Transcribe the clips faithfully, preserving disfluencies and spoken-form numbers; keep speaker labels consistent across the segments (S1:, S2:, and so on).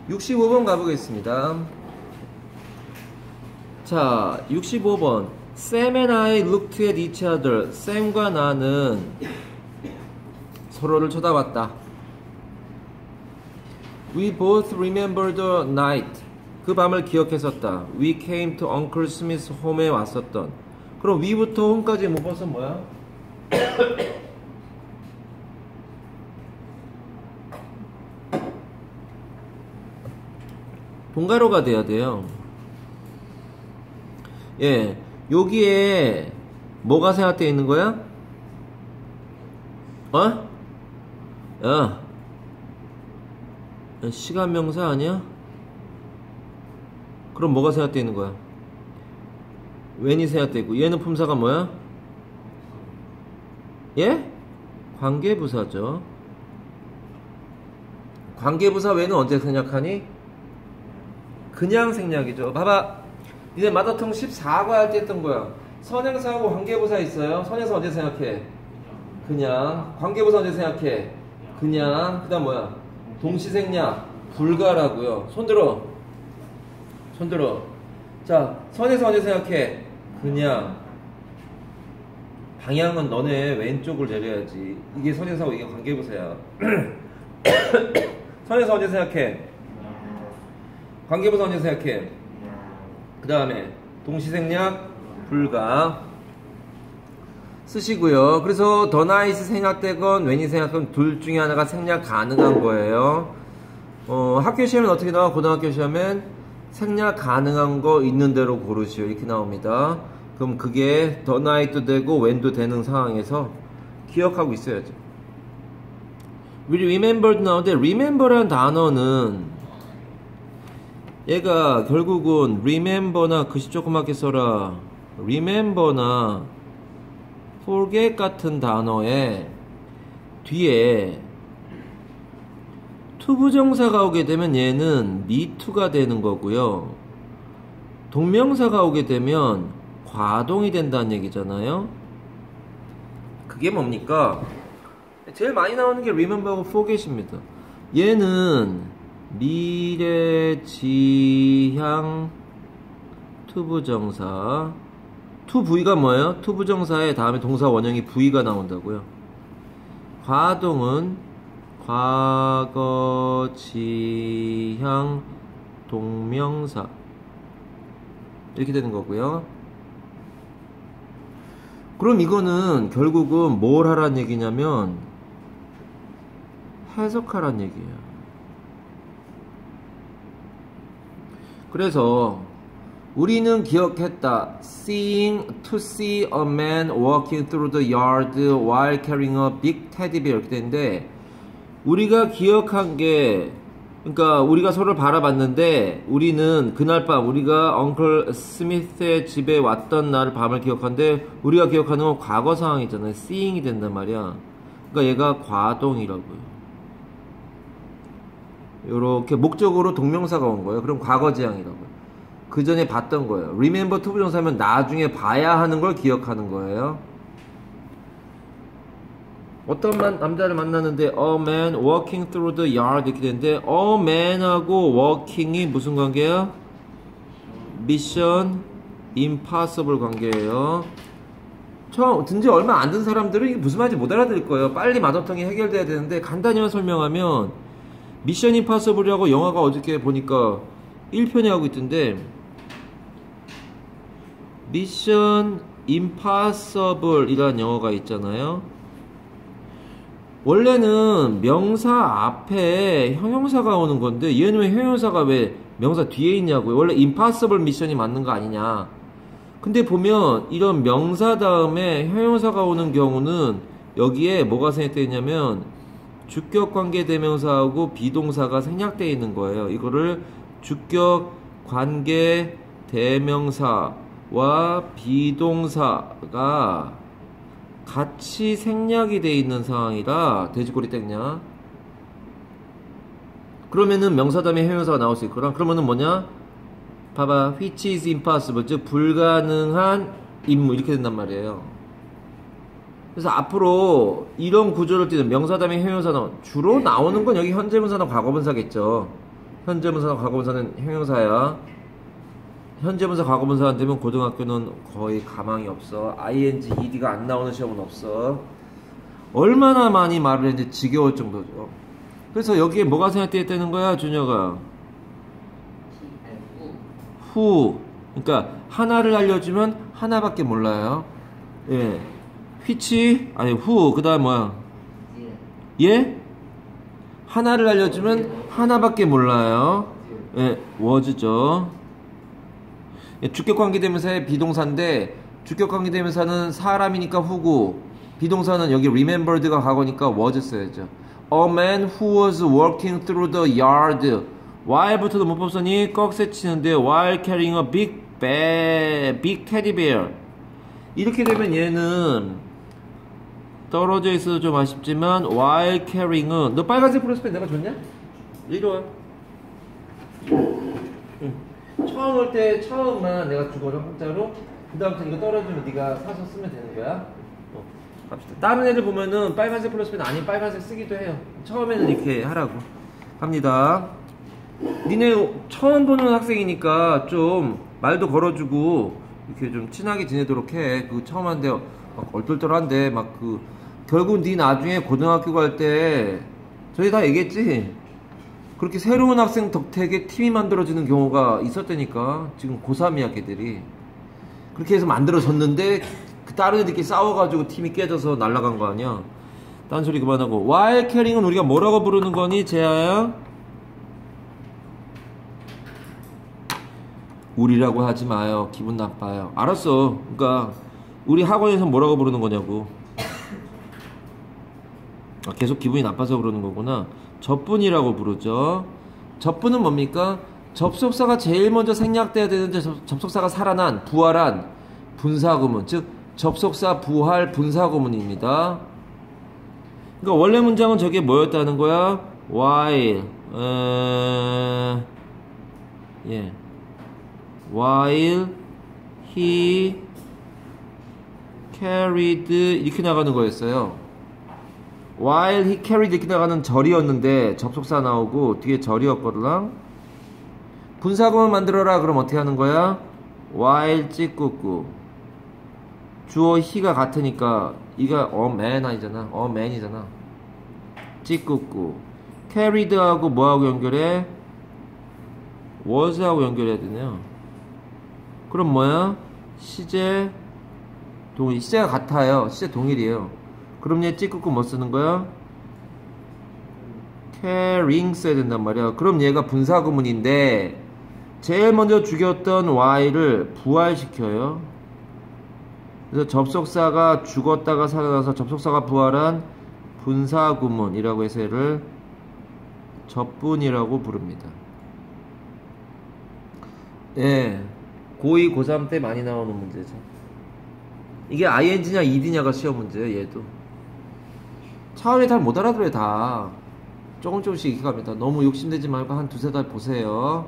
S1: 육십오 번 가보겠습니다. 자, 육십오 번. Sam and I looked at each other. 샘과 나는 서로를 쳐다봤다. We both remembered the night. 그 밤을 기억했었다. We came to Uncle Smith's home에 왔었던. 그럼 we부터 home까지 모범은 뭐야? 본가로가 돼야 돼요. 예, 여기에 뭐가 생각되어 있는 거야? 어? 야, 시간 명사 아니야? 그럼 뭐가 생각되어 있는 거야? when이 생각되어 있고, 얘는 품사가 뭐야? 예? 관계부사죠. 관계부사 when은 언제 생략하니? 그냥 생략이죠. 봐봐. 니네 마더텅 십사 과 할 때 했던 거야. 선행사하고 관계부사 있어요. 선행사 언제 생각해? 그냥. 관계부사 언제 생각해? 그냥. 그 다음 뭐야? 동시생략. 불가라고요. 손들어. 손들어. 자, 선행사 언제 생각해? 그냥. 방향은 너네 왼쪽을 내려야지. 이게 선행사고 이게 관계부사야. 선행사 언제 생각해? 관계부사 언제 생각해? 그 다음에 동시생략 불가 쓰시고요. 그래서 더 나이스 생략되건 when이 생략되건 둘 중에 하나가 생략 가능한 거예요. 어, 학교 시험은 어떻게 나와? 고등학교 시험엔 생략 가능한 거 있는 대로 고르시오. 이렇게 나옵니다. 그럼 그게 더 나이도 되고 when도 되는 상황에서 기억하고 있어야죠. We remembered 나오는데 remember란 단어는 얘가 결국은 remember나 글씨 조그맣게 써라. remember나 forget 같은 단어에 뒤에 투부정사가 오게 되면 얘는 need to가 되는 거고요. 동명사가 오게 되면 과동이 된다는 얘기잖아요. 그게 뭡니까? 제일 많이 나오는 게 remember하고 forget입니다. 얘는 미래 지향 투부정사 투부위가 뭐예요? 투부정사의 다음에 동사 원형이 부위가 나온다고요. 과동은 과거 지향 동명사 이렇게 되는 거고요. 그럼 이거는 결국은 뭘 하란 얘기냐면 해석하란 얘기예요. 그래서 우리는 기억했다. Seeing to see a man walking through the yard while carrying a big teddy bear 이렇게 되는데 우리가 기억한 게 그러니까 우리가 서로를 바라봤는데 우리는 그날 밤 우리가 엉클 스미스의 집에 왔던 날 밤을 기억하는데 우리가 기억하는 건 과거 상황이잖아요. seeing이 된단 말이야. 그러니까 얘가 과동이라고요. 요렇게 목적으로 동명사가 온 거예요. 그럼 과거지향이라고요. 그 전에 봤던 거예요. remember 투부정사면 나중에 봐야 하는 걸 기억하는 거예요. 어떤 만, 남자를 만났는데 a man walking through the yard 이렇게 되는데 a man하고 walking이 무슨 관계야? mission impossible 관계예요. 처음 든지 얼마 안 된 사람들은 이게 무슨 말인지 못 알아들을 거예요. 빨리 마더텅이 해결돼야 되는데 간단히만 설명하면 미션 임파서블이라고 영화가 어저께 보니까 일 편에 하고 있던데 미션 임파서블 이라는 영화가 있잖아요. 원래는 명사 앞에 형용사가 오는 건데 얘는 왜 형용사가 왜 명사 뒤에 있냐고요. 원래 임파서블 미션이 맞는 거 아니냐. 근데 보면 이런 명사 다음에 형용사가 오는 경우는 여기에 뭐가 생략되어 있냐면 주격관계대명사하고 비동사가 생략되어 있는 거예요. 이거를 주격관계대명사와 비동사가 같이 생략이 되어 있는 상황이라 돼지꼬리 땡냐. 그러면은 명사 다음에 형용사가 나올 수 있거나 그러면은 뭐냐? 봐봐. which is impossible. 즉 불가능한 임무 이렇게 된단 말이에요. 그래서 앞으로 이런 구조를 띠는 명사 다음에 형용사 나온 주로 나오는 건 여기 현재분사나 과거분사겠죠. 현재분사 과거분사는 형용사야. 현재분사 과거분사 안 되면 고등학교는 거의 가망이 없어. 아이엔지, 이디가 안 나오는 시험은 없어. 얼마나 많이 말을 했는지 지겨울 정도죠. 그래서 여기에 뭐가 생략되어 거야, 준혁아? 후. 그러니까 하나를 알려주면 하나밖에 몰라요. 예. which 아니 후. 그다음 뭐야? 예? 하나를 알려주면 하나밖에 몰라요. 예, was죠. 예, 주격관계대명사의 비동사인데 주격관계대명사는 사람이니까 후고 비동사는 여기 remembered가 과거니까 was 써야죠. A man who was walking through the yard. while부터도 못 뽑으니 꺽쇠 치는데 while carrying a big bear, big teddy bear. 이렇게 되면 얘는 떨어져 있어도 좀 아쉽지만 while carrying은 너 빨간색 플러스펜 내가 줬냐? 이리 와. 응. 처음 올 때 처음만 내가 주거든 공짜로. 그 다음부터 이거 떨어지면 네가 사서 쓰면 되는 거야. 어, 갑시다. 다른 애들 보면은 빨간색 플러스펜 아닌 빨간색 쓰기도 해요. 처음에는 이렇게 하라고. 갑니다. 니네 처음 보는 학생이니까 좀 말도 걸어주고 이렇게 좀 친하게 지내도록 해. 그 처음 한데 막 얼떨떨한데 막 그 결국 니 나중에 고등학교 갈 때 저희 다 얘기했지. 그렇게 새로운 학생 덕택에 팀이 만들어지는 경우가 있었다니까. 지금 고삼이야 걔들이. 그렇게 해서 만들어졌는데 그 다른 애들끼리 싸워가지고 팀이 깨져서 날아간 거 아니야. 딴소리 그만하고. while carrying은 우리가 뭐라고 부르는 거니 재아야? 우리라고 하지 마요. 기분 나빠요. 알았어. 그러니까 우리 학원에서 뭐라고 부르는 거냐고. 아, 계속 기분이 나빠서 그러는 거구나. 접분이라고 부르죠. 접분은 뭡니까? 접속사가 제일 먼저 생략돼야 되는데 접, 접속사가 살아난, 부활한 분사구문. 즉 접속사 부활 분사구문입니다. 그러니까 원래 문장은 저게 뭐였다는 거야? while 어... 예. while he carried 이렇게 나가는 거였어요. while he carried 이렇게 나가는 절이었는데 접속사 나오고 뒤에 절이었거든. 분사구문 만들어라. 그럼 어떻게 하는 거야? while 찌꾸꾸 주어 he가 같으니까 이가 a man 아니잖아. a man이잖아. 찌꾸꾸 carried하고 뭐하고 연결해? was하고 연결해야 되네요. 그럼 뭐야? 시제 동일. 시제가 같아요. 시제 동일이에요. 그럼 얘 찌끄고 뭐 쓰는 거야? carrying 써야 된단 말이야. 그럼 얘가 분사구문인데 제일 먼저 죽였던 while을 부활시켜요. 그래서 접속사가 죽었다가 살아나서 접속사가 부활한 분사구문이라고 해서 얘를 접분이라고 부릅니다. 예. 고이, 고삼 때 많이 나오는 문제죠. 이게 아이엔지냐 이디냐가 시험 문제예요. 얘도 차원이 잘 못 알아들어요. 다 조금 조금씩 익혀갑니다. 너무 욕심내지 말고 한 두세 달 보세요.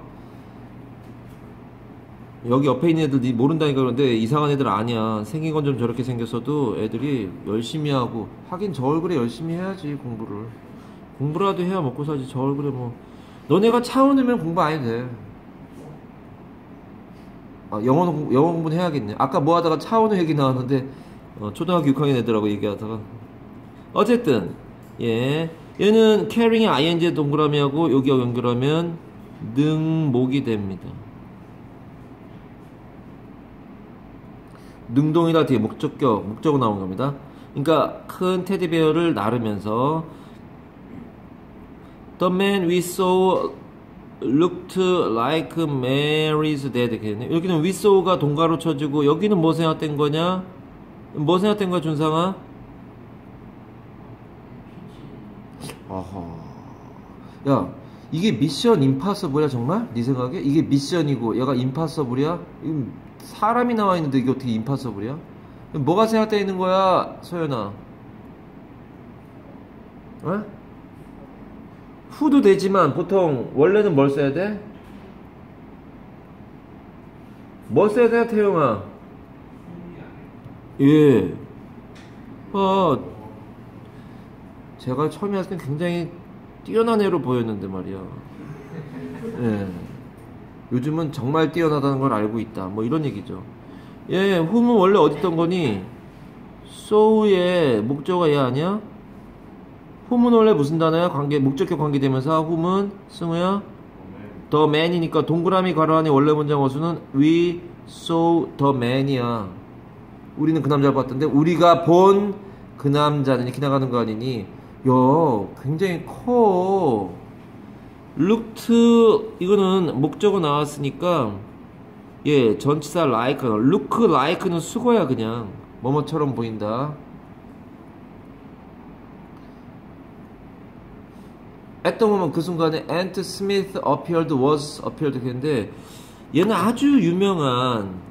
S1: 여기 옆에 있는 애들 모른다니까. 그런데 이상한 애들 아니야. 생긴 건 좀 저렇게 생겼어도 애들이 열심히 하고. 하긴 저 얼굴에 열심히 해야지. 공부를 공부라도 해야 먹고 살지. 저 얼굴에 뭐. 너네가 차원이면 공부 안 해도 돼. 아, 영어, 영어 공부는 해야겠네. 아까 뭐 하다가 차원의 얘기 나왔는데, 어, 초등학교 육 학년 애들하고 얘기하다가. 어쨌든, 예. 얘는 carrying의 ing의 동그라미하고 여기하고 연결하면 능목이 됩니다. 능동이다 뒤에 목적격, 목적어 나온 겁니다. 그러니까 큰 테디베어를 나르면서 The man we saw looked like Mary's dad. 여기는 we saw가 동가로 쳐지고 여기는 뭐 생각된 거냐? 뭐 생각된 거야 준상아? 아하. 야, 이게 미션 임파서블이야 정말? 네 생각에? 이게 미션이고 얘가 임파서블이야? 사람이 나와 있는데 이게 어떻게 임파서블이야? 뭐가 생각되어 있는 거야 소연아? 어? 후도 되지만 보통 원래는 뭘 써야 돼? 뭐 써야 돼 태용아? 예. 아, 제가 처음에 왔을 때 굉장히 뛰어난 애로 보였는데 말이야. 예. 요즘은 정말 뛰어나다는 걸 알고 있다. 뭐 이런 얘기죠. 예, whom은 원래 어디 있던 거니? so의 목적어가 얘 아니야? whom은 원래 무슨 단어야? 관계, 목적격 관계대명사. whom은 승우야? the man이니까 동그라미 괄호 안에 원래 문장 어수는 we saw the man이야. 우리는 그 남자를 봤던데 우리가 본 그 남자는 이렇게 나가는 거 아니니? 야, 굉장히 커. looked 이거는 목적어 나왔으니까 예, 전치사 like, look like는 수거야. 그냥 뭐뭐처럼 보인다. at the moment 그 순간에 Ant Smith appeared was appeared 했는데 얘는 아주 유명한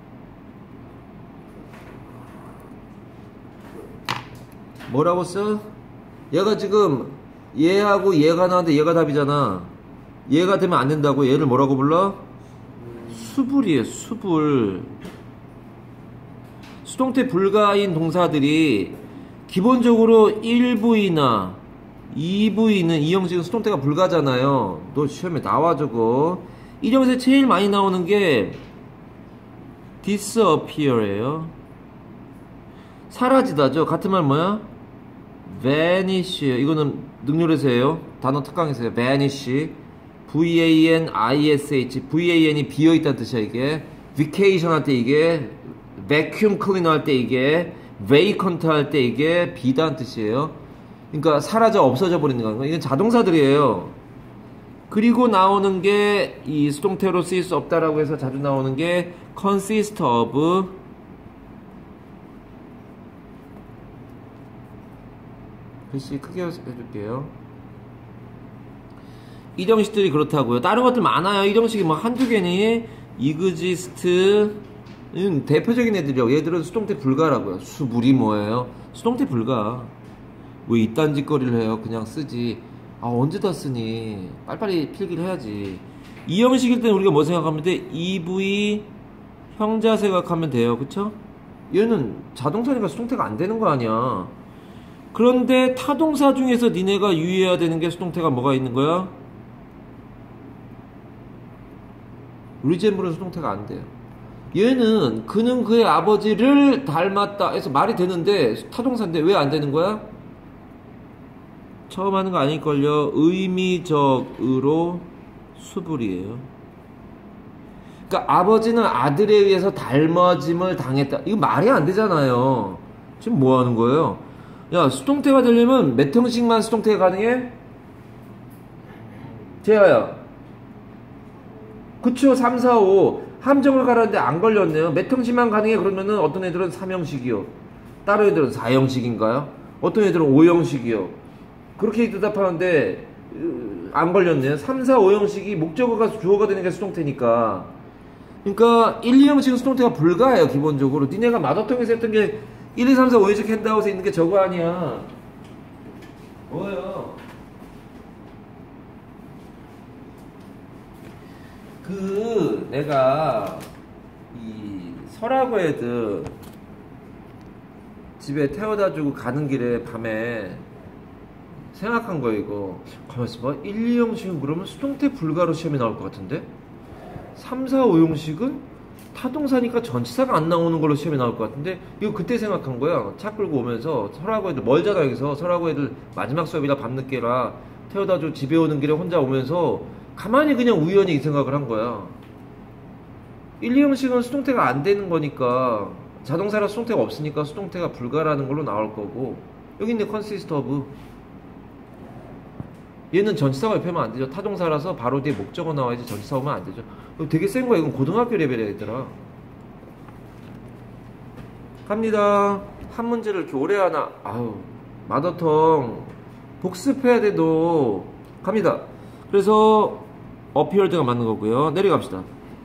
S1: 뭐라고 써? 얘가 지금 얘하고 얘가 나왔는데 얘가 답이잖아. 얘가 되면 안 된다고. 얘를 뭐라고 불러? 수불이에요. 수불. 수동태 불가인 동사들이 기본적으로 일 부이나 이 부이는 이 형식은 수동태가 불가잖아요. 너 시험에 나와 저거. 이 형식에 제일 많이 나오는 게 disappear예요. 사라지다죠. 같은 말 뭐야? vanish. 이거는 능률에서예요. 단어 특강에서요. vanish. V-A-N-I-S-H. V-A-N이 비어있다는 뜻이야 이게. vacation 할 때 이게, vacuum cleaner 할 때 이게, vacant 할 때 이게 비다는 뜻이에요. 그러니까 사라져 없어져 버리는 거예요. 이건 자동사들이에요. 그리고 나오는 게 이 수동태로 쓰일 수 없다라고 해서 자주 나오는 게 consist of. 글씨 크게 해줄게요. 이 형식들이 그렇다고요. 다른 것들 많아요. 이 형식이 뭐 한두 개니. exist 음, 대표적인 애들이요. 얘들은 수동태 불가라고요. 수불이 뭐예요? 수동태 불가. 왜 이딴 짓거리를 해요? 그냥 쓰지. 아, 언제 다 쓰니? 빨리빨리 필기를 해야지. 이 형식일 때는 우리가 뭐 생각하면 돼? 이브이 형자 생각하면 돼요. 그쵸? 얘는 자동사니까 수동태가 안 되는 거 아니야. 그런데 타동사 중에서 니네가 유의해야 되는 게 수동태가 뭐가 있는 거야? 리젠블은 수동태가 안 돼요. 얘는 그는 그의 아버지를 닮았다 해서 말이 되는데 타동사인데 왜 안 되는 거야? 처음 하는 거 아닐걸요. 의미적으로 수불이에요. 그러니까 아버지는 아들에 의해서 닮아짐을 당했다. 이거 말이 안 되잖아요. 지금 뭐 하는 거예요? 야, 수동태가 되려면 몇 형식만 수동태가 가능해? 재하야. 그쵸, 삼, 사, 오. 함정을 가라는데 안 걸렸네요. 몇 형식만 가능해? 그러면은 어떤 애들은 삼 형식이요. 다른 애들은 사 형식인가요? 어떤 애들은 오 형식이요. 그렇게 대답하는데 안 걸렸네요. 삼, 사, 오 형식이 목적어가 주어가 되는 게 수동태니까. 그러니까 일, 이 형식은 수동태가 불가해요. 기본적으로. 니네가 마더통에서 했던 게 일, 이, 삼, 사, 오 형식 핸드아웃에 있는 게 저거 아니야. 뭐예요? 그 내가 이 설하고 애들 집에 태워다 주고 가는 길에 밤에 생각한 거 이거. 가만있어 봐. 일, 이 형식은 그러면 수동태 불가로 시험에 나올 것 같은데? 삼, 사, 오 형식은 타동사니까 전치사가 안 나오는 걸로 시험에 나올 것 같은데? 이거 그때 생각한 거야. 차 끌고 오면서 설하고 애들 멀잖아. 여기서 설하고 애들 마지막 수업이라 밤늦게라 태워다 주고 집에 오는 길에 혼자 오면서 가만히 그냥 우연히 이 생각을 한 거야. 일, 이 형식은 수동태가 안 되는 거니까 자동사라 수동태가 없으니까 수동태가 불가라는 걸로 나올 거고, 여기 있네 consist of. 얘는 전치사가 옆에 하면 안 되죠. 타동사라서 바로 뒤에 목적어 나와야지 전치사 오면 안 되죠. 이거 되게 센 거야. 이건 고등학교 레벨이야 얘들아. 갑니다. 한 문제를 이렇게 오래 하나. 아유, 마더텅 복습해야 돼도. 갑니다. 그래서 appeared가 맞는 거고요. 내려갑시다.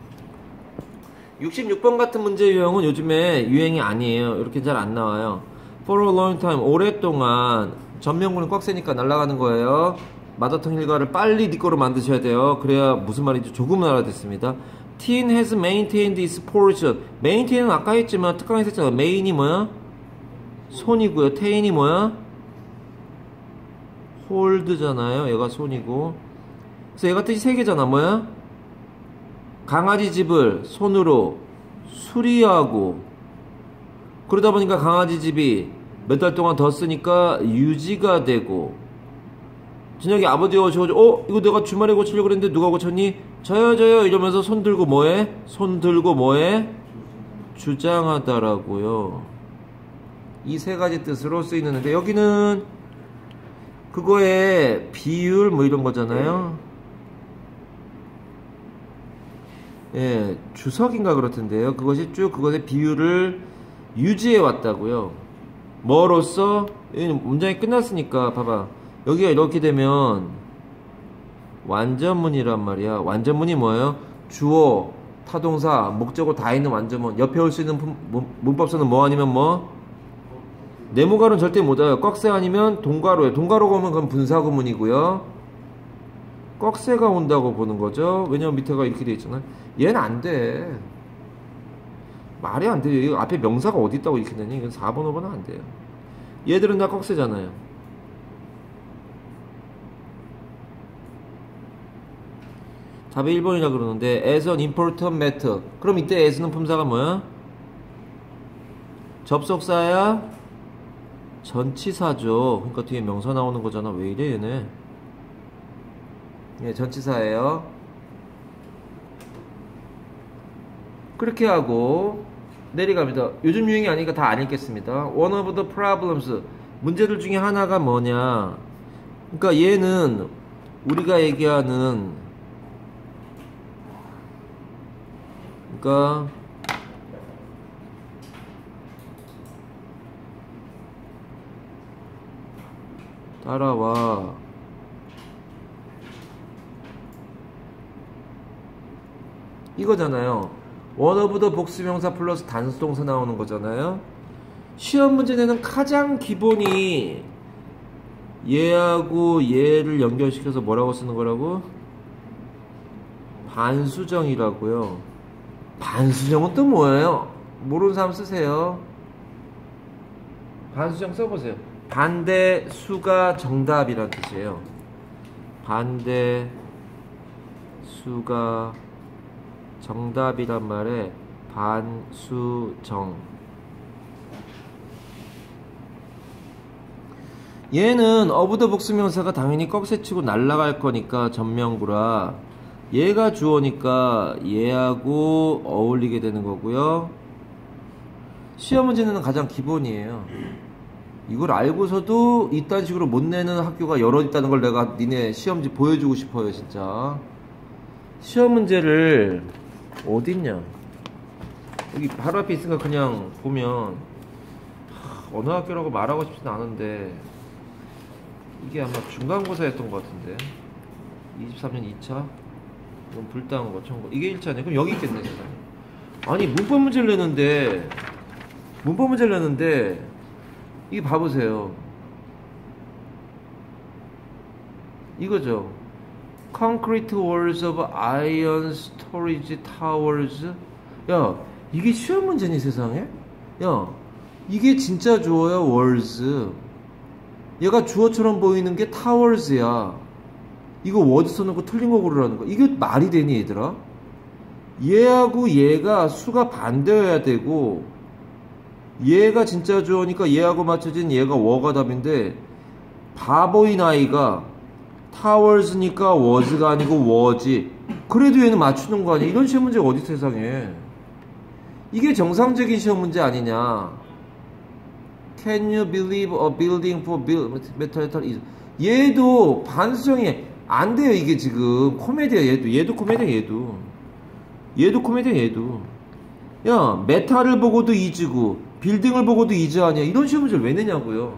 S1: 육십육 번 같은 문제 유형은 요즘에 유행이 아니에요. 이렇게 잘 안 나와요. For a long time, 오랫동안. 전명구는 꽉 세니까 날아가는 거예요. 마더텅 일가를 빨리 네 거로 만드셔야 돼요. 그래야 무슨 말인지 조금은 알아듣습니다. Teen has maintained its portion. maintain은 아까 했지만 특강에서 했잖아. main이 뭐야? 손이고요. tain이 뭐야? hold잖아요. 얘가 손이고. 그래서 얘가 뜻이 세 개잖아. 뭐야? 강아지 집을 손으로 수리하고, 그러다 보니까 강아지 집이 몇 달 동안 더 쓰니까 유지가 되고, 저녁에 아버지가 오셔가지고 어? 이거 내가 주말에 고치려고 그랬는데 누가 고쳤니? 저요 저요 이러면서 손 들고 뭐해? 손 들고 뭐해? 주장하다라고요. 이 세 가지 뜻으로 쓰이는데, 여기는 그거에 비율 뭐 이런 거잖아요. 예, 주석인가 그렇던데요. 그것이 쭉 그것의 비율을 유지해 왔다고요. 뭐로써? 문장이 끝났으니까 봐봐. 여기가 이렇게 되면 완전문이란 말이야. 완전문이 뭐예요? 주어, 타동사, 목적어 다 있는 완전문. 옆에 올 수 있는 문법서는 뭐 아니면 뭐? 네모가로는 절대 못 와요. 꺽쇠 아니면 동가로예요. 동가로가 오면 그건 분사구문이고요. 꺽쇠가 온다고 보는 거죠. 왜냐면 밑에가 이렇게 돼 있잖아요. 얘는 안 돼. 말이 안 돼요. 이거 앞에 명사가 어디 있다고 이렇게 되니? 이건 사 번, 오 번은 안 돼요. 얘들은 다 꺽쇠잖아요. 답이 일 번이라 그러는데 as an important matter. 그럼 이때 as는 품사가 뭐야? 접속사야? 전치사죠. 그러니까 뒤에 명사 나오는 거잖아. 왜 이래 얘네. 예, 전치사예요. 그렇게 하고 내려갑니다. 요즘 유행이 아니니까 다 안 읽겠습니다. One of the problems. 문제들 중에 하나가 뭐냐. 그러니까 얘는 우리가 얘기하는, 그러니까 따라와. 이거잖아요. one of the 복수명사 플러스 단수동사 나오는 거잖아요. 시험 문제 내는 가장 기본이 얘하고 얘를 연결시켜서 뭐라고 쓰는 거라고? 반수정이라고요. 반수정은 또 뭐예요? 모르는 사람 쓰세요. 반수정 써보세요. 반대 수가 정답이란 뜻이에요. 반대 수가 정답이란 말에 반수정. 얘는 어부더 복수명사가 당연히 꺽쇠치고 날아갈 거니까 전명구라. 얘가 주어니까 얘하고 어울리게 되는 거고요. 시험 문제는 가장 기본이에요. 이걸 알고서도 이딴 식으로 못 내는 학교가 여러 있다는 걸 내가 니네 시험지 보여주고 싶어요. 진짜 시험 문제를 어딨냐, 여기 바로 앞에 있으니까 그냥 보면 하, 어느 학교라고 말하고 싶진 않은데 이게 아마 중간고사였던 것 같은데 이십삼 년 이 차 이건 불당한 거 청구 이게 일 차네. 그럼 여기 있겠네. 세상에. 아니 문법 문제를 내는데 문법 문제를 내는데 이게 봐보세요. 이거죠. Concrete walls of iron storage towers. 야, 이게 시험 문제니 세상에? 야, 이게 진짜 주어야. walls. 얘가 주어처럼 보이는 게 towers야. 이거 워드 써놓고 틀린 거 고르라는 거. 이게 말이 되니 얘들아? 얘하고 얘가 수가 반대여야 되고 얘가 진짜 주어니까 얘하고 맞춰진 얘가 워가 답인데 바보인 아이가 타월스니까 워즈가 아니고 워지. 그래도 얘는 맞추는 거 아니야. 이런 시험 문제가 어디 세상에. 이게 정상적인 시험 문제 아니냐. Can you believe a building for metal is. 얘도 반수정이 안 돼요. 이게 지금 코미디야. 얘도 얘도 코미디야. 얘도 얘도 코미디야. 얘도 야 메탈을 보고도 이즈고 빌딩을 보고도 이즈 아니야. 이런 시험 문제를 왜 내냐고요.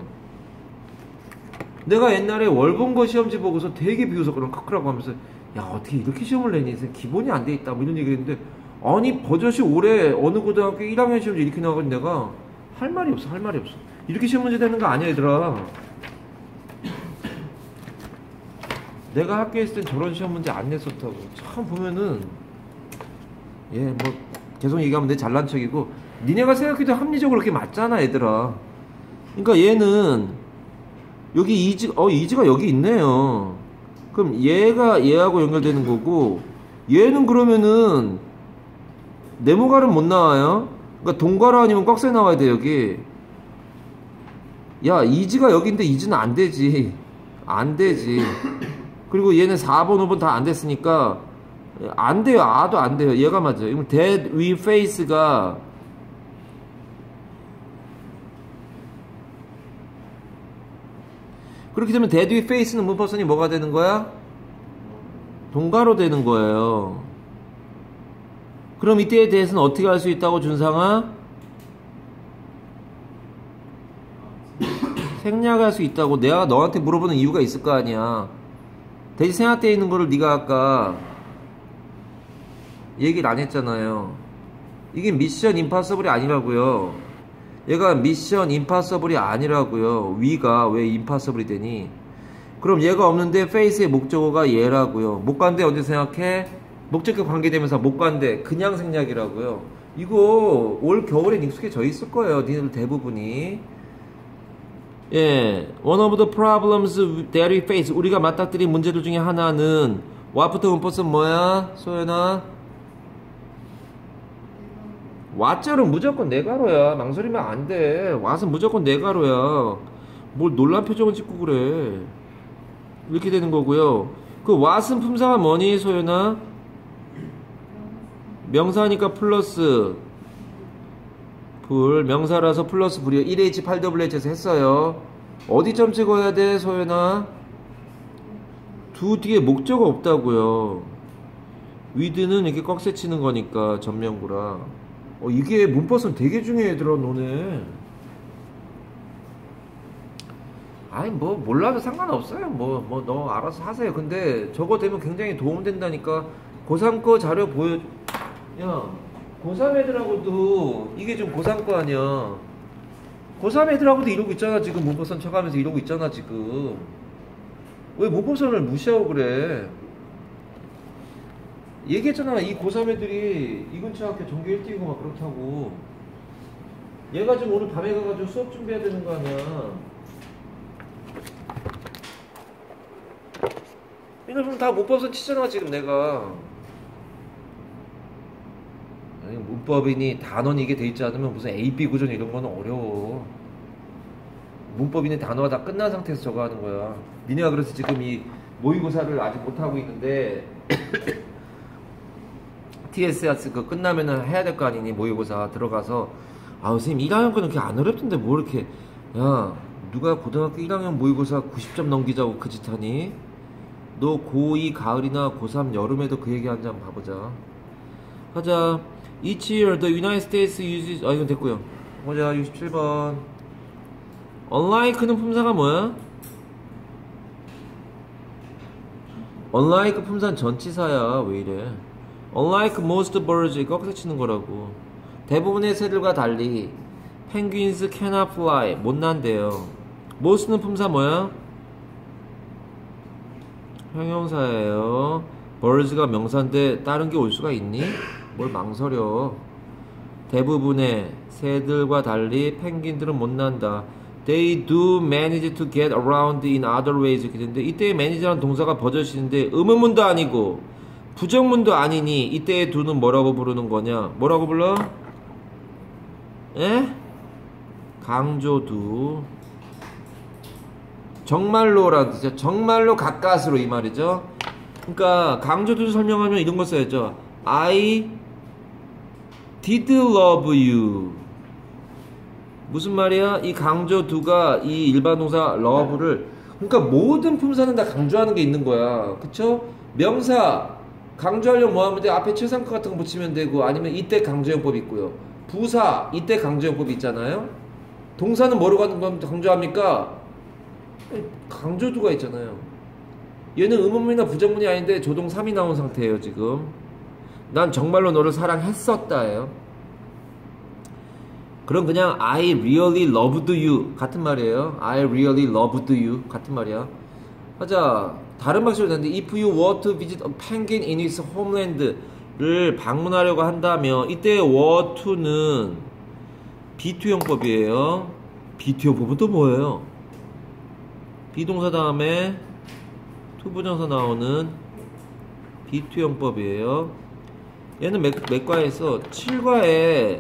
S1: 내가 옛날에 월본거 시험지 보고서 되게 비웃었거든. 크크라고 하면서 야 어떻게 이렇게 시험을 내니. 기본이 안 돼 있다 뭐 이런 얘기 했는데 아니 버젓이 올해 어느 고등학교 일 학년 시험지 이렇게 나와가지고 내가 할 말이 없어. 할 말이 없어. 이렇게 시험 문제 되는 거 아니야 얘들아. 내가 학교에 있을 땐 저런 시험 문제 안 냈었다고. 참 보면은 예 뭐 계속 얘기하면 내 잘난 척이고 니네가 생각해도 합리적으로 그렇게 맞잖아 얘들아. 그러니까 얘는 여기 이즈, 어 이즈가 여기 있네요. 그럼 얘가 얘하고 연결되는 거고, 얘는 그러면은 네모가름 못 나와요. 그러니까 동가로 아니면 꽉세 나와야 돼. 여기 야 이지가 여기인데 이지는 안 되지, 안 되지. 그리고 얘는 사 번 오 번 다 안 됐으니까 안 돼요. 아도 안 돼요. 얘가 맞아요. 그럼 that we face가 그렇게 되면 that we face는 문법선이 뭐가 되는 거야? 동가로 되는 거예요. 그럼 이때에 대해서는 어떻게 할 수 있다고, 준상아? 생략할 수 있다고. 내가 너한테 물어보는 이유가 있을 거 아니야. 대신 생략되어 있는 거를 네가 아까 얘기를 안 했잖아요. 이게 미션 임파서블이 아니라고요. 얘가 미션 임파서블이 아니라고요. 위가 왜 임파서블이 되니? 그럼 얘가 없는데 페이스의 목적어가 얘라고요. 못 간대 언제 생각해? 목적격 관계되면서 못 간대. 그냥 생략이라고요. 이거 올 겨울엔 익숙해져 있을 거예요. 니들 대부분이. 예, one of the problems that we face, 우리가 맞닥뜨린 문제들 중에 하나는 what부터 문법은 뭐야? 소연아? what자는 무조건 네가로야. 망설이면 안 돼. what은 무조건 네가로야. 뭘 놀란 표정을 짓고 그래. 이렇게 되는 거고요. 그 what은 품사가 뭐니, 소연아? 명사니까 플러스 불, 명사라서 플러스 불이요. 일 에이치 팔 더블유 에이치에서 했어요. 어디 점 찍어야 돼, 소연아? 두 뒤에 목적어 없다고요. 위드는 이렇게 꽉 세치는 거니까 전면구라. 어, 이게 문법은 되게 중요해. 얘들아 너네. 아니 뭐 몰라도 상관없어요. 뭐 뭐 너 알아서 하세요. 근데 저거 되면 굉장히 도움된다니까. 고삼 거 자료 보여. 야 고삼 애들하고도 이게 좀 고삼 거 아니야. 고삼 애들하고도 이러고 있잖아 지금. 문법선 쳐가면서 이러고 있잖아 지금. 왜 문법선을 무시하고 그래? 얘기했잖아. 이 고삼 애들이 이 근처 학교 전교 일 등이고 막 그렇다고. 얘가 지금 오늘 밤에 가가지고 수업 준비해야 되는 거 아니야. 이놈은 다 문법선 치잖아 지금 내가. 아니, 문법인이 단원이 이게 돼 있지 않으면 무슨 에이 비 구전 이런 거는 어려워. 문법인의 단어가 다 끝난 상태에서 저거 하는 거야. 니네가 그래서 지금 이 모의고사를 아직 못하고 있는데 티 에스 에스 그 끝나면은 해야 될 거 아니니. 모의고사 들어가서 아 선생님 일 학년 거는 그렇게 안 어렵던데 뭐 이렇게. 야 누가 고등학교 일 학년 모의고사 구십 점 넘기자고 그 짓 하니? 너 고이 가을이나 고삼 여름에도 그 얘기 한잔 봐보자. 하자. Each year the United States uses. 아 이건 됐고요. 보자. 육십칠 번. Unlike는 품사가 뭐야? Unlike 품사는 전치사야. 왜 이래? Unlike most birds, 꺾어서 치는 거라고. 대부분의 새들과 달리 penguins cannot fly, 못 난대요. most는 품사 뭐야? 형용사예요. birds가 명사인데 다른 게 올 수가 있니? 뭘 망설여. 대부분의 새들과 달리 펭귄들은 못 난다. They do manage to get around in other ways. 이렇게 되는데 이때의 manage라는 동사가 버젓이는데 의문문도 아니고 부정문도 아니니 이때의 do는 뭐라고 부르는 거냐? 뭐라고 불러? 에? 강조 do. 정말로라는 뜻이죠. 정말로 가까스로 이 말이죠. 그러니까 강조 do를 설명하면 이런 거 써야죠. I did love you. 무슨 말이야? 이 강조 do가 이 일반 동사 love를, 그러니까 모든 품사는 다 강조하는 게 있는 거야. 그쵸? 명사 강조하려면 뭐 하면 돼? 앞에 최상급 같은 거 붙이면 되고, 아니면 이때 강조형법 있고요. 부사 이때 강조형법 있잖아요. 동사는 뭐로 강조합니까? 강조 do가 있잖아요. 얘는 의문문이나 부정문이 아닌데 조동 삼이 나온 상태예요 지금. 난 정말로 너를 사랑했었다예요. 그럼 그냥 I really loved you 같은 말이에요. I really loved you 같은 말이야. 하자. 다른 방식으로 되는데 if you were to visit a penguin in its homeland를 방문하려고 한다면 이때 were to는 비 투 형법이에요. 비 투 형법은 또 뭐예요? 비동사 다음에 투부정사 나오는 비투형법이에요. 얘는 몇, 몇 과에서 칠 과에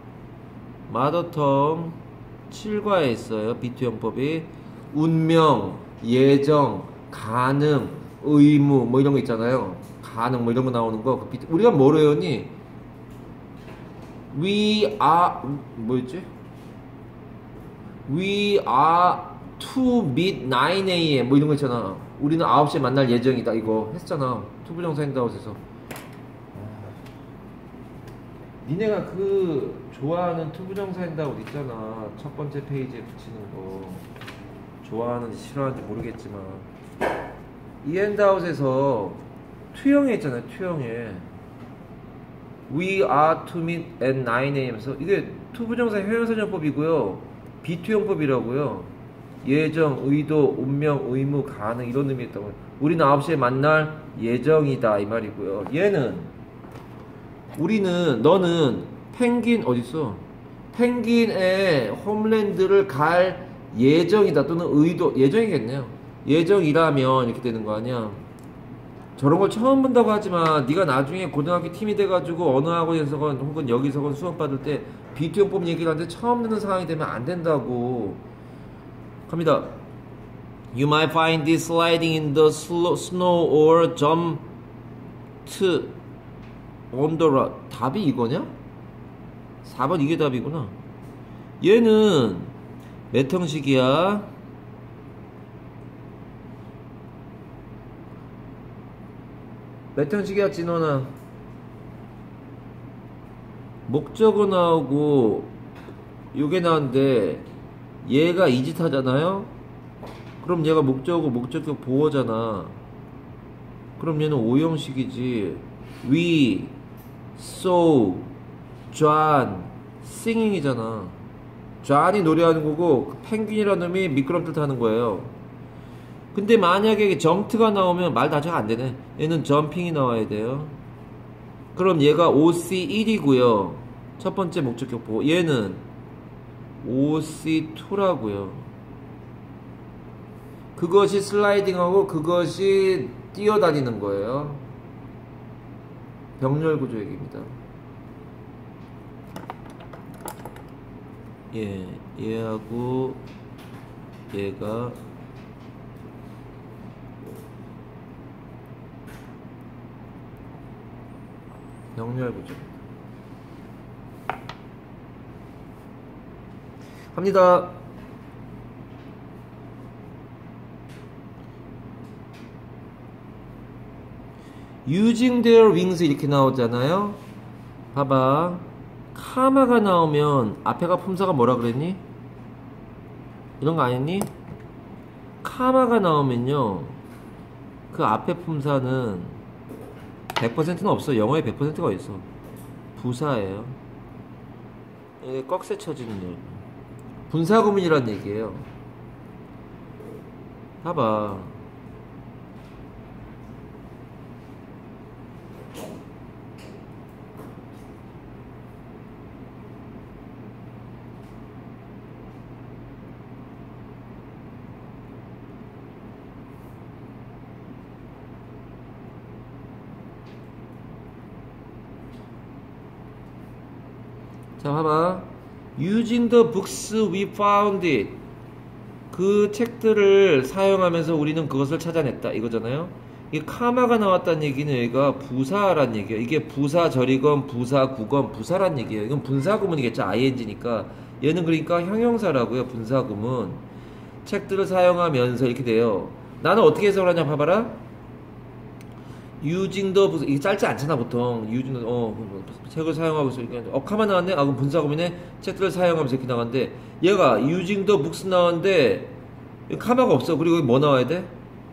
S1: 마더텅 칠 과에 있어요. 비투형법이 운명, 예정, 가능, 의무 뭐 이런 거 있잖아요. 가능 뭐 이런 거 나오는 거. 우리가 뭐로 외웠니? We are 뭐였지? We are to meet nine a m 뭐 이런 거 있잖아. 우리는 아홉 시에 만날 예정이다 이거 했잖아. 투부정사 행다웃에서. 니네가 그 좋아하는 투부정사 행다웃 있잖아. 첫 번째 페이지에 붙이는 거. 좋아하는지 싫어하는지 모르겠지만 이 행다웃에서 투형에 있잖아요. 투형에 We are to meet at nine a m 에서 이게 투부정사 형용사전법이고요. 비투형법이라고요. 예정, 의도, 운명, 의무, 가능 이런 의미 있다고. 우리는 아홉 시에 만날 예정이다 이 말이고요. 얘는 우리는 너는 펭귄 어딨어? 펭귄의 홈랜드를 갈 예정이다 또는 의도 예정이겠네요. 예정이라면 이렇게 되는 거 아니야. 저런 걸 처음 본다고 하지만 네가 나중에 고등학교 팀이 돼가지고 어느 학원에서건 혹은 여기서건 수업 받을 때 비투형법 얘기를 하는데 처음 듣는 상황이 되면 안 된다고. 갑니다. You might find this sliding in the snow or jump on the road. 답이 이거냐? 사 번 이게 답이구나. 얘는 몇 형식이야? 몇 형식이야 진원아? 목적어 나오고 요게 나오는데 얘가 이짓 하잖아요? 그럼 얘가 목적어 목적격 보어잖아. 그럼 얘는 오 형식이지. We, saw, John, singing이잖아. John이 노래하는 거고 그 펭귄이라는 놈이 미끄럼틀 타는 거예요. 근데 만약에 점프가 나오면 말 자체가 안 되네. 얘는 점핑이 나와야 돼요. 그럼 얘가 오 씨 일이고요. 첫 번째 목적격 보고 얘는 오 씨 투라고요. 그것이 슬라이딩하고 그것이 뛰어다니는 거예요. 병렬 구조 얘기입니다. 예, 얘하고 얘가 병렬 구조입니다. 갑니다. Using their wings 이렇게 나오잖아요. 봐봐. 카마가 나오면 앞에가 품사가 뭐라 그랬니? 이런 거 아니니? 카마가 나오면요 그 앞에 품사는 백 퍼센트는 없어. 영어에 백 퍼센트가 어딨어. 부사예요. 이게 꺽쇠 쳐지는 일. 분사구문이란 얘기예요. 봐봐. 자, 봐봐. Using the books we found it. 그 책들을 사용하면서 우리는 그것을 찾아냈다. 이거잖아요. 이 카마가 나왔다는 얘기는 여기가 부사란 얘기예요. 이게 부사절이건 부사구건 부사란 얘기예요. 이건 분사구문이겠죠. 아이엔지니까. 얘는 그러니까 형용사라고요. 분사구문. 책들을 사용하면서 이렇게 돼요. 나는 어떻게 해석을 하냐 봐봐라. using the books. 이게 짧지 않잖아 보통. using the, 어, 책을 사용하고 있어. 어, 카마 나왔네? 아, 그럼 분사구문에 책들을 사용하면서 이렇게 나왔는데 얘가 using the books 나왔는데 카마가 없어. 그리고 여기 뭐 나와야 돼?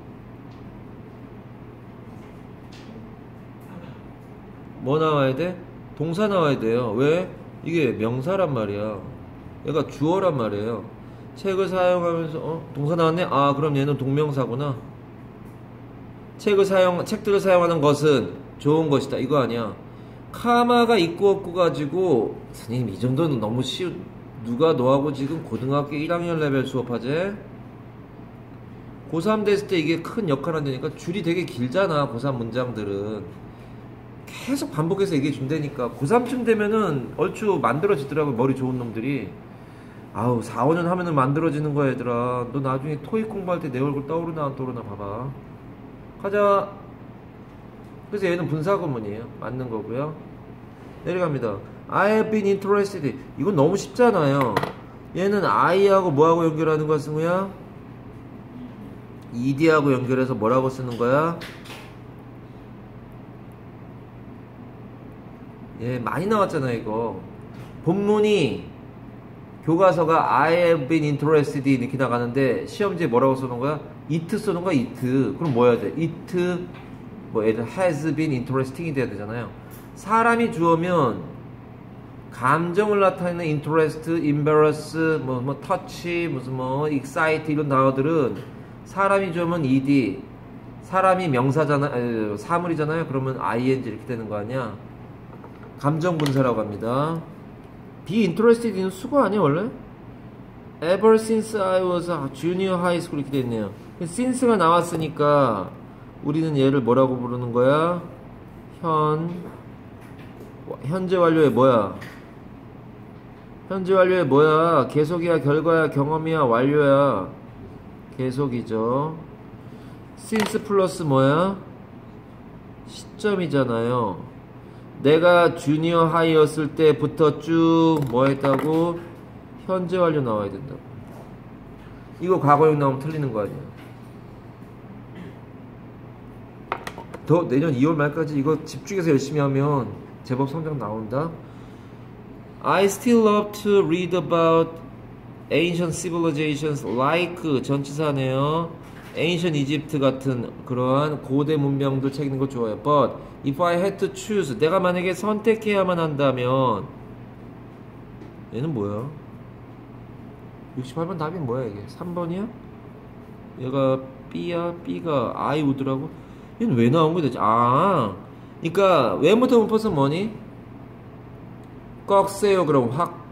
S1: 뭐 나와야 돼? 동사 나와야 돼요. 왜? 이게 명사란 말이야. 얘가 주어란 말이에요. 책을 사용하면서 어? 동사 나왔네? 아, 그럼 얘는 동명사구나. 책을 사용, 책들을 사용하는 것은 좋은 것이다. 이거 아니야. 카마가 있고 없고 가지고 선생님 이 정도는 너무 쉬운. 누가 너하고 지금 고등학교 일 학년 레벨 수업하지? 고삼 됐을 때 이게 큰 역할을 한다니까. 줄이 되게 길잖아 고삼 문장들은. 계속 반복해서 얘기해 준다니까. 고삼쯤 되면은 얼추 만들어지더라고 머리 좋은 놈들이. 아우 사, 오 년 하면은 만들어지는 거야 얘들아. 너 나중에 토익 공부할 때 내 얼굴 떠오르나 안 떠오르나 봐봐. 가자. 그래서 얘는 분사구문이에요. 맞는 거고요. 내려갑니다. I have been interested. 이건 너무 쉽잖아요. 얘는 I하고 뭐하고 연결하는 거야 승우야? ed하고 연결해서 뭐라고 쓰는 거야? 예, 많이 나왔잖아 이거. 본문이 교과서가 I have been interested 이렇게 나가는데 시험지에 뭐라고 쓰는 거야? it 쓰는 거야 it. 그럼 뭐 해야 돼? it 뭐 애들 has been interesting이 돼야 되잖아요. 사람이 주어면 감정을 나타내는 interest, embarrass, 뭐, 뭐 touch, 무슨 뭐 excite 이런 단어들은 사람이 주어면 ed, 사람이 명사잖아, 에, 사물이잖아요. 그러면 ing 이렇게 되는 거 아니야? 감정 분사라고 합니다. be interested는 수거 아니야 원래? ever since I was a junior high school 이렇게 됐네요. since가 나왔으니까 우리는 얘를 뭐라고 부르는 거야? 현 현재 완료에 뭐야? 현재 완료에 뭐야? 계속이야, 결과야, 경험이야, 완료야? 계속이죠. since 플러스 뭐야? 시점이잖아요. 내가 주니어 하이였을 때부터 쭉 뭐 했다고? 현재 완료 나와야 된다고. 이거 과거형 나오면 틀리는 거 아니야. 더 내년 이월 말까지 이거 집중해서 열심히 하면 제법 성장 나온다. I still love to read about ancient civilizations like 전치사네요. ancient Egypt 같은 그러한 고대 문명들 책 읽는 거 좋아요. But if I had to choose, 내가 만약에 선택해야만 한다면 얘는 뭐야? 육십팔 번 답이 뭐야 이게? 삼 번이야? 얘가 B야? B가 I would라고? 얘는 왜 나온 거야 대체? 아, 그러니까 외모부터 문법은 뭐니? 꺽세요. 그럼 확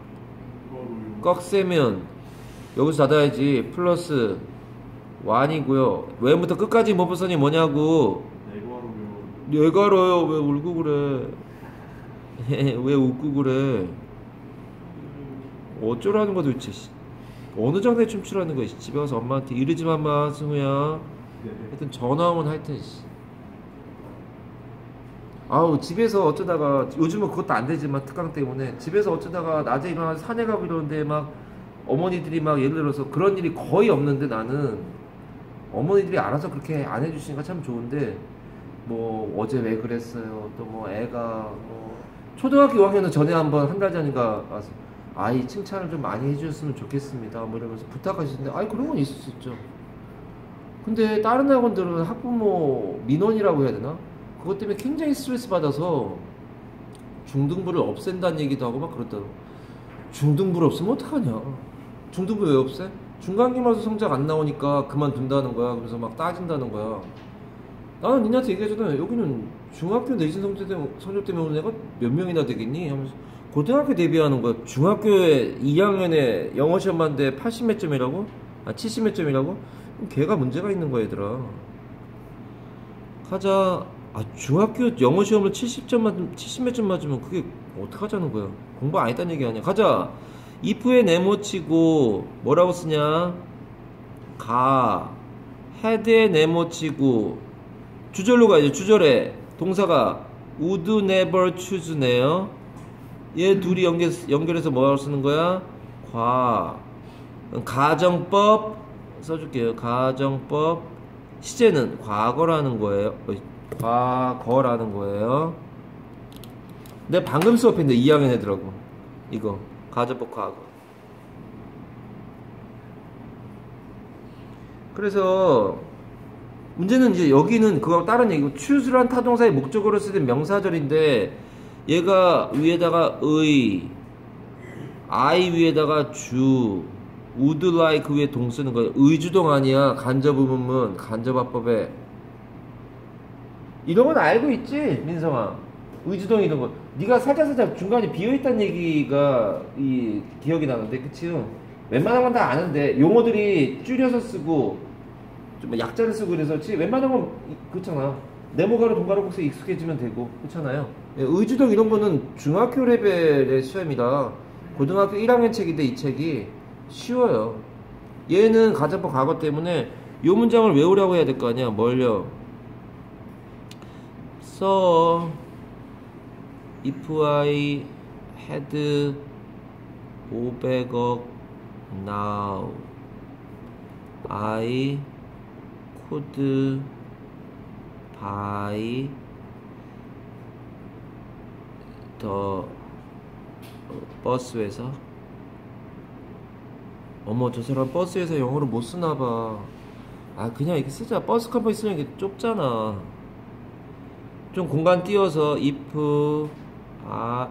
S1: 꺽세면 여기서 닫아야지. 플러스 완이고요. 외모부터 끝까지 문법선이 뭐냐고. 내가로요. 왜 울고 그래? 왜 웃고 그래? 어쩌라는 거 도대체? 어느 장단에 춤추라는 거야? 집에 가서 엄마한테 이러지 마, 승우야. 하여튼 전화 오면 하여튼. 아우 집에서 어쩌다가 요즘은 그것도 안 되지만 특강 때문에 집에서 어쩌다가 낮에 일어나서 산에 가고 이러는데 막 어머니들이 막 예를 들어서 그런 일이 거의 없는데 나는 어머니들이 알아서 그렇게 안 해주시니까 참 좋은데 뭐 어제 왜 그랬어요 또 뭐 애가 뭐 초등학교 이 학년은 전에 한번 한 달 전인가 와서 아이 칭찬을 좀 많이 해주셨으면 좋겠습니다 뭐 이러면서 부탁하시는데 아이 그런 건 있을 수 있죠. 근데 다른 학원들은 학부모 민원이라고 해야 되나? 그것 때문에 굉장히 스트레스 받아서 중등부를 없앤다는 얘기도 하고 막 그렇다고. 중등부를 없으면 어떡하냐? 중등부 왜 없애? 중간기말서 성적 안 나오니까 그만둔다는 거야. 그래서 막 따진다는 거야. 나는 니네한테 얘기하잖아. 여기는 중학교 내신 성적 때문에, 성적 때문에 오는 애가 몇 명이나 되겠니? 하면서 고등학교 대비하는 거야. 중학교에 이 학년에 영어 시험 봤는데 팔십 몇 점이라고? 아 칠십 몇 점이라고? 그럼 걔가 문제가 있는 거야 얘들아. 가자. 아 중학교 영어 시험을 칠십 점 맞으면 칠십 몇 점 맞으면 그게 어떡하자는 거야. 공부 안 했다는 얘기 아니야. 가자. if에 네모치고 뭐라고 쓰냐? 가 헤드에 네모치고 주절로 가야죠. 주절에 동사가 would never choose네요. 얘 둘이 연결, 연결해서 뭐라고 쓰는 거야? 과 가정법 써줄게요. 가정법 시제는 과거라는 거예요. 과거라는 거예요. 내가 방금 수업했는데 이 학년 애들하고 이거 가정법 과거. 그래서 문제는 이제 여기는 그거하고 다른 얘기고 choose란 타동사의 목적어로 쓰는 명사절인데 얘가 위에다가 의 I 위에다가 주 would like 위에 동 쓰는 거예요. 의주동 아니야. 간접의문문 간접화법에 이런 건 알고 있지 민성아. 의주동 이런 거 네가 살짝살짝 중간에 비어있다는 얘기가 이 기억이 나는데 그치? 웬만한 건 다 아는데 용어들이 줄여서 쓰고 좀 약자를 쓰고 그래서지 웬만하면 그렇잖아. 네모가로 동가로 복수에 익숙해지면 되고 그렇잖아요. 예, 의주동 이런 거는 중학교 레벨의 시험이라 고등학교 일 학년 책인데 이 책이 쉬워요. 얘는 가정법 과거 때문에 요 문장을 외우라고 해야 될 거 아니야. 뭘요? 써 if I had 오백억 now I could buy the 버스 회사. 어머 저 사람 버스 회사 영어를 못 쓰나봐. 아 그냥 이렇게 쓰자. 버스 컴퍼니 쓰면 이게 좁잖아. 좀 공간 띄워서 if 아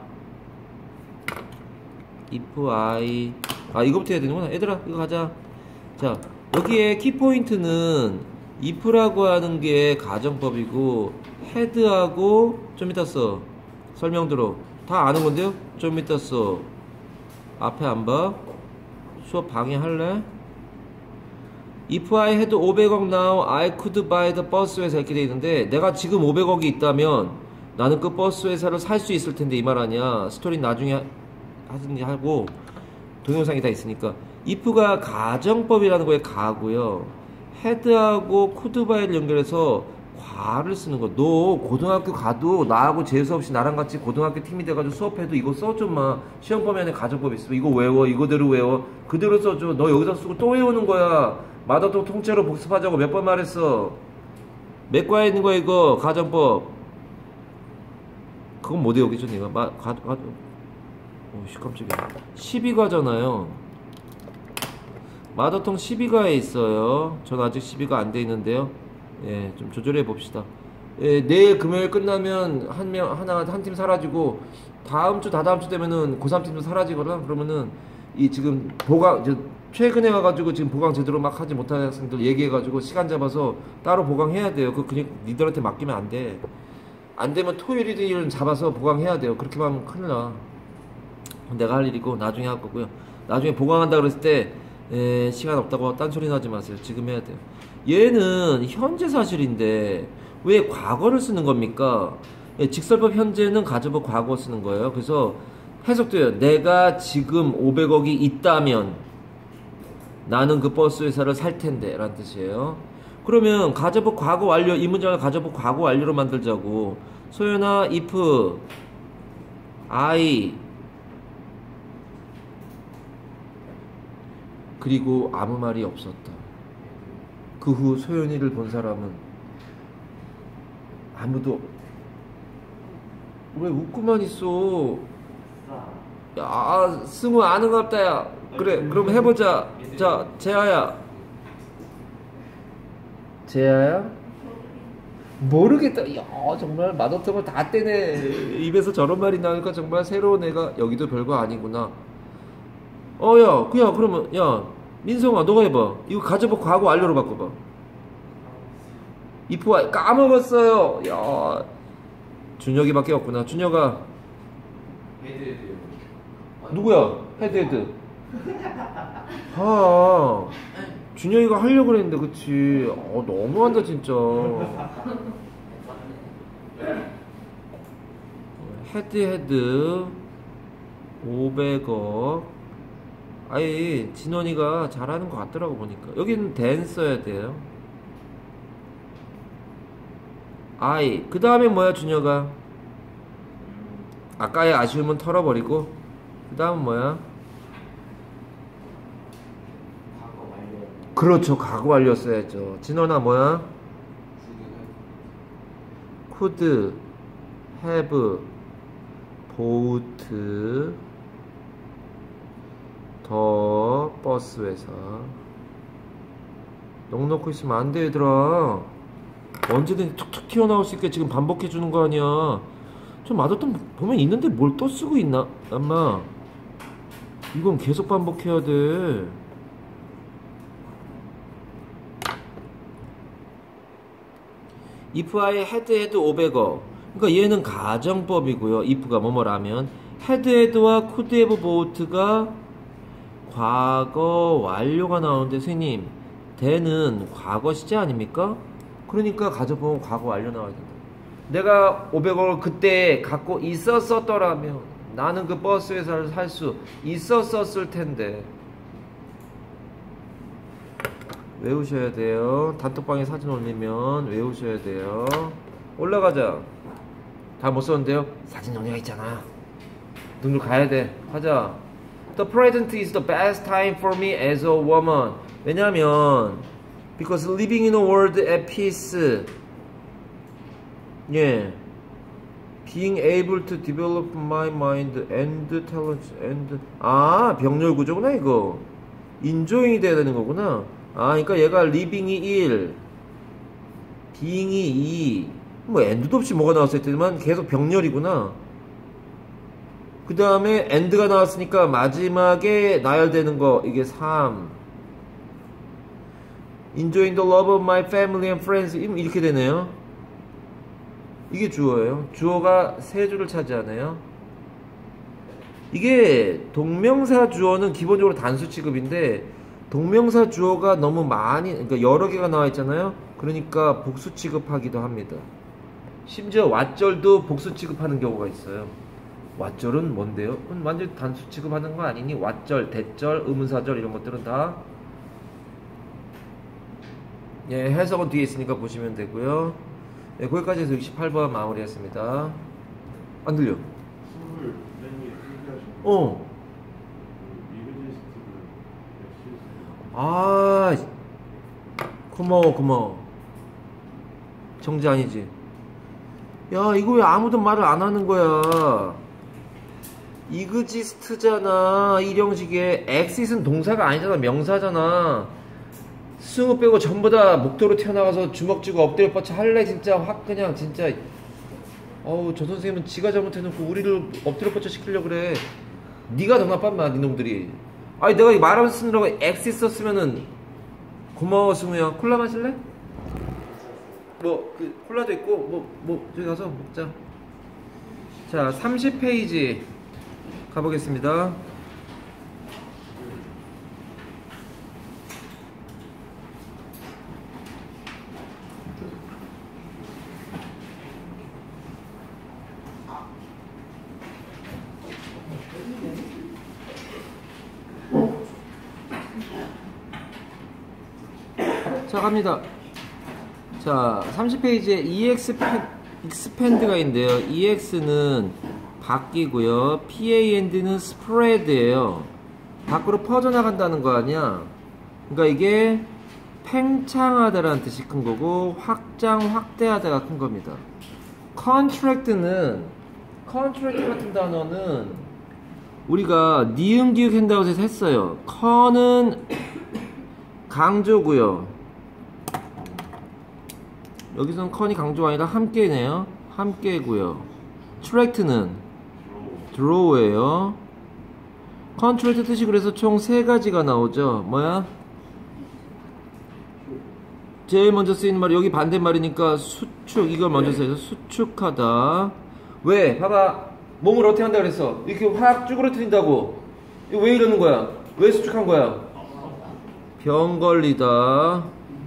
S1: if I 아 이거부터 해야 되는구나. 얘들아 이거 가자. 자 여기에 키포인트는 if라고 하는 게 가정법이고 had하고 좀 이따 써. 설명 들어. 다 아는 건데요? 좀 이따 써. 앞에 안 봐? 수업 방해할래? If I had 오백억 now, I could buy the bus 회사 이렇게 돼 있는데 내가 지금 오백억이 있다면 나는 그 버스 회사를 살 수 있을 텐데 이 말 아니야. 스토리 나중에 하든지 하고 동영상이 다 있으니까. if가 가정법이라는 거에 가고요. had하고 could buy를 연결해서 과를 쓰는 거. 너 고등학교 가도 나하고 재수없이 나랑 같이 고등학교 팀이 돼가지고 수업해도 이거 써 좀 마. 시험 범위안에 가정법 있어. 이거 외워. 이거대로 외워. 그대로 써줘. 너 여기다 쓰고 또 외우는 거야. 마더통 통째로 복습하자고 몇 번 말했어. 몇 과에 있는 거야 이거 가정법. 그건 못 외우겠죠 니가. 마, 가, 가, 오씨 깜짝이야. 십이 과잖아요. 마더통 십이 과에 있어요. 전 아직 십이 과 안 돼 있는데요. 예, 좀 조절해 봅시다. 예, 내일 금요일 끝나면 한 명, 하나, 한 팀 사라지고, 다음 주, 다다음 주 되면은 고삼 팀도 사라지거나, 그러면은, 이 지금 보강, 이제 최근에 와가지고 지금 보강 제대로 막 하지 못하는 학생들 얘기해가지고 시간 잡아서 따로 보강해야 돼요. 그 그냥 니들한테 맡기면 안 돼. 안 되면 토요일, 일요일은 잡아서 보강해야 돼요. 그렇게 하면 큰일 나. 내가 할 일이고, 나중에 할 거고요. 나중에 보강한다 그랬을 때, 에, 시간 없다고 딴소리 하지 마세요. 지금 해야 돼요. 얘는 현재 사실인데 왜 과거를 쓰는 겁니까? 예, 직설법 현재는 가정법 과거 쓰는 거예요. 그래서 해석돼요. 내가 지금 오백억이 있다면 나는 그 버스 회사를 살 텐데 라는 뜻이에요. 그러면 가정법 과거 완료, 이 문장을 가정법 과거 완료로 만들자고. 소연아 if I 그리고 아무 말이 없었다. 그 후 소연이를 본 사람은 아무도. 왜 웃고만 있어? 야 승우 아는 것 같다. 야 그래 그럼 해보자. 자 재하야. 재하야? 모르겠다. 야 정말 맛없던 걸 다 떼네. 입에서 저런 말이 나니까 정말 새로운 애가 여기도 별거 아니구나. 어야 그야 그러면 야 민성아 너가 해봐. 이거 가져봐. 과거 완료로 바꿔봐. if I 까먹었어요. 야 준혁이밖에 없구나. 준혁아.
S2: 헤드헤드.
S1: 누구야? 헤드헤드. 아 준혁이가 하려고 그랬는데 그치. 어 너무한다 진짜. 헤드헤드 오백억. 아예 진원이가 잘하는 것 같더라고 보니까. 여기는 댄 써야 돼요. I 그 다음에 뭐야 준혁아? 아까의 아쉬움은 털어버리고 그 다음은 뭐야?
S2: 과거 완료.
S1: 그렇죠. 과거 완료 써야죠. 진원아 뭐야? could have bought 더 버스 회사. 넉넉히 있으면 안 돼 얘들아. 언제든지 툭툭 튀어나올 수 있게 지금 반복해 주는 거 아니야. 좀 맛없던 보면 있는데 뭘 또 쓰고 있나? 엄마 이건 계속 반복해야 돼. if I had had 오백억. 그러니까 얘는 가정법이고요. if가 뭐뭐라면 had had와 could have bought가 과거 완료가 나오는데 선생님 대는 과거 시제 아닙니까? 그러니까 가져보면 과거 완료 나와야 된다. 내가 오백억을 그때 갖고 있었었더라면 나는 그 버스 회사를 살 수 있었었을 텐데. 외우셔야 돼요. 단톡방에 사진 올리면 외우셔야 돼요. 올라가자. 다 못 썼는데요? 사진 정리가 있잖아. 눈으로 가야 돼. 하자. The present is the best time for me as a woman. 왜냐면 because living in a world at peace. 예. Being able to develop my mind and talent and 아 병렬 구조구나 이거. 인조잉이 돼야 되는 거구나. 아 그러니까 얘가 living이 일, being이 이, 뭐 and도 없이 뭐가 나왔을 때만 계속 병렬이구나. 그 다음에 and가 나왔으니까 마지막에 나열되는 거 이게 삼. Enjoying the love of my family and friends 이렇게 되네요. 이게 주어예요. 주어가 세 줄을 차지하네요. 이게 동명사 주어는 기본적으로 단수 취급인데 동명사 주어가 너무 많이 그러니까 여러 개가 나와 있잖아요. 그러니까 복수 취급하기도 합니다. 심지어 왓절도 복수 취급하는 경우가 있어요. 왓절은 뭔데요? 완전 단수 취급하는 거 아니니? 왓절, 대절, 의문사절 이런 것들은 다 예, 해석은 뒤에 있으니까 보시면 되고요. 예, 거기까지 해서 육십팔 번 마무리했습니다. 안 들려?
S3: 스물 맨 위에 필기하신
S1: 어.
S3: 리그제스트를 실수해요.
S1: 아, 고마워, 고마워. 정지 아니지? 야, 이거 왜 아무도 말을 안 하는 거야? 이그지스트잖아. 일형식의 엑싯은 동사가 아니잖아. 명사잖아. 승우 빼고 전부 다 목도로 튀어나가서 주먹 쥐고 엎드려 뻗쳐 할래 진짜 확 그냥 진짜. 어우 저 선생님은 지가 잘못해놓고 우리를 엎드려 뻗쳐 시키려고 그래. 네가 더 나빠 인마 니놈들이. 아니 내가 말하면서 쓰느라고 엑싯 썼으면은 고마워 승우야. 콜라 마실래? 뭐 그 콜라도 있고 뭐 뭐 저기 가서 먹자. 자 삼십 페이지 가보겠습니다. 자 갑니다. 자 삼십 페이지에 expand가 있는데요. ex는 바뀌고요. pand는 spread예요. 밖으로 퍼져나간다는 거 아니야. 그러니까 이게 팽창하다라는 뜻이 큰 거고 확장 확대하다가 큰 겁니다. contract는 contract 같은 단어는 우리가 니은 기역 한다고 해서 했어요. con은 강조고요. 여기서는 con이 강조가 아니라 함께네요. 함께고요. 트랙트는 draw예요. 컨트랙트 뜻이 그래서 총 세 가지가 나오죠. 뭐야? 제일 먼저 쓰이는 말이 여기 반대말이니까 수축. 이걸 먼저 써서 수축하다. 왜? 봐봐. 몸을 어떻게 한다 그랬어? 이렇게 확 쭈그러뜨린다고. 이거 왜 이러는 거야? 왜 수축한 거야? 병 걸리다.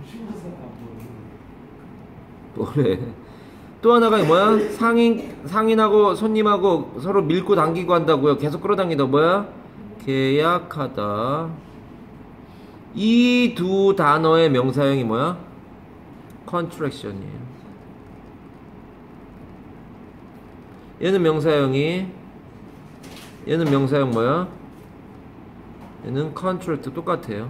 S1: 뭐래? 또 하나가 뭐야? 상인, 상인하고 손님하고 서로 밀고 당기고 한다고요. 계속 끌어당기다. 뭐야? 계약하다. 이 두 단어의 명사형이 뭐야? contraction이에요. 얘는 명사형이, 얘는 명사형 뭐야? 얘는 contract 똑같아요.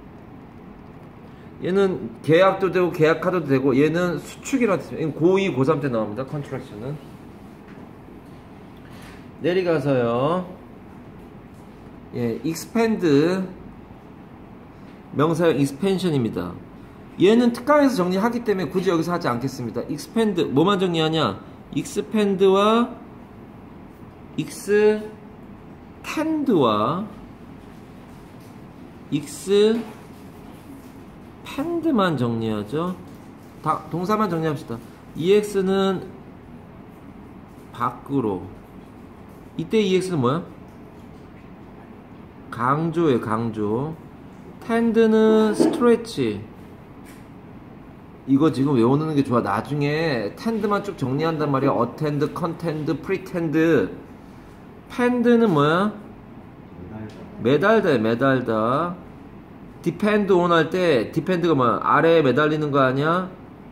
S1: 얘는 계약도 되고 계약하도 되고 얘는 수축이라는 뜻이에요. 고이, 고삼 때 나옵니다. contraction은. 내려가서요. 예, expand 명사형 expansion입니다. 얘는 특강에서 정리하기 때문에 굳이 여기서 하지 않겠습니다. expand 뭐만 정리하냐? expand와 extend와 expand만 정리하죠. 다 동사만 정리합시다. ex는 밖으로. 이때 ex는 뭐야? 강조예요. 강조. tend는 stretch. 이거 지금 외워놓는 게 좋아. 나중에 텐드만 쭉 정리한단 말이야. 어텐드, 컨텐드, 프리텐드. 펜드는 뭐야? 매달다, 매달다. 디펜드 온 할 때 디펜드가 뭐야? 아래에 매달리는 거 아니야?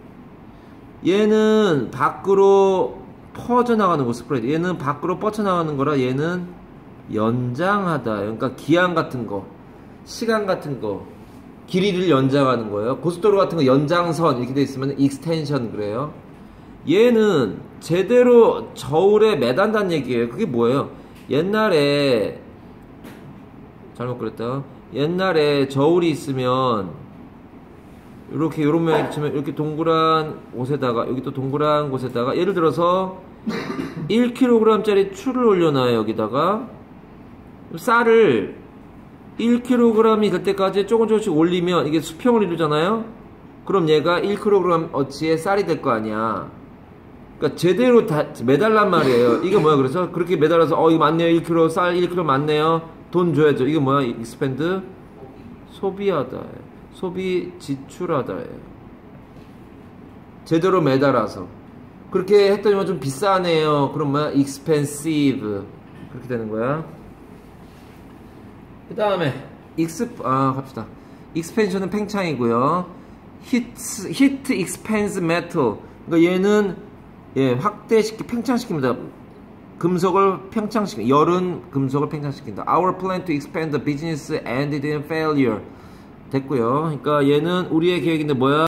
S1: 얘는 밖으로 퍼져나가는 거, 스프레드. 얘는 밖으로 뻗쳐나가는 거라 얘는 연장하다. 그러니까 기한 같은 거, 시간 같은 거, 길이를 연장하는 거예요. 고속도로 같은 거 연장선 이렇게 돼 있으면 익스텐션 그래요. 얘는 제대로 저울에 매단다는 얘기예요. 그게 뭐예요? 옛날에 잘못 그랬다. 옛날에 저울이 있으면 이렇게 요런 모양이 치면 이렇게 동그란 곳에다가 여기 또 동그란 곳에다가 예를 들어서 일 킬로그램짜리 추를 올려놔요. 여기다가 쌀을 일 킬로그램이 될 때까지 조금 조금씩 올리면 이게 수평을 이루잖아요. 그럼 얘가 일 킬로그램 어치의 쌀이 될 거 아니야. 그러니까 제대로 다 매달란 말이에요. 이게 뭐야? 그래서 그렇게 매달아서 어 이거 맞네요. 일 킬로그램 쌀 일 킬로그램 맞네요. 돈 줘야죠. 이게 뭐야? 익스펜드 소비하다. 소비 지출하다. 제대로 매달아서 그렇게 했더니 좀 비싸네요. 그럼 뭐야? expensive 그렇게 되는 거야. 그 다음에 익스 아 갑시다. expansion은 팽창이고요. heat heat expands metal. 그러니까 얘는 예 확대시키 팽창시킵니다. 금속을 팽창시키 열은 금속을 팽창시킨다. Our plan to expand the business ended in failure. 됐고요. 그러니까 얘는 우리의 계획인데 뭐야?